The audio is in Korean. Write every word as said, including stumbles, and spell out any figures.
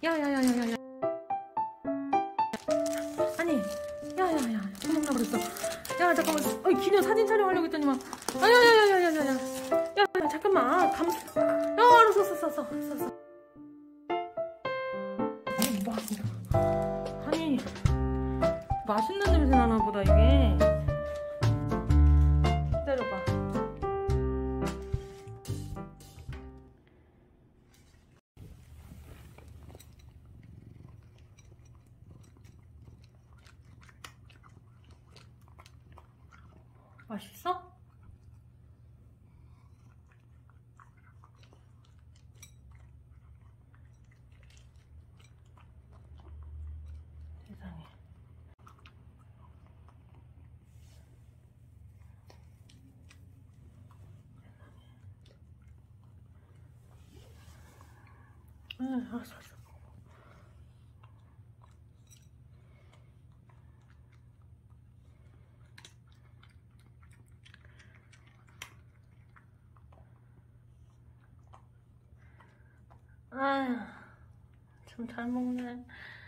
야야야야야야. 아니, 야야야. 도망가 버렸어. 야, 잠깐만. 어이, 기녀 사진 촬영하려고 했더니만. 아, 야야야야야야야. 야, 야, 잠깐만. 아, 감. 야, 알았어, 썼어, 썼어, 썼어. 아니, 맛있는 냄새 나나 보다, 이게. 기다려봐. 맛있어? 세상에. 응, 알았어, 알았어. 아휴, 참 잘 먹네.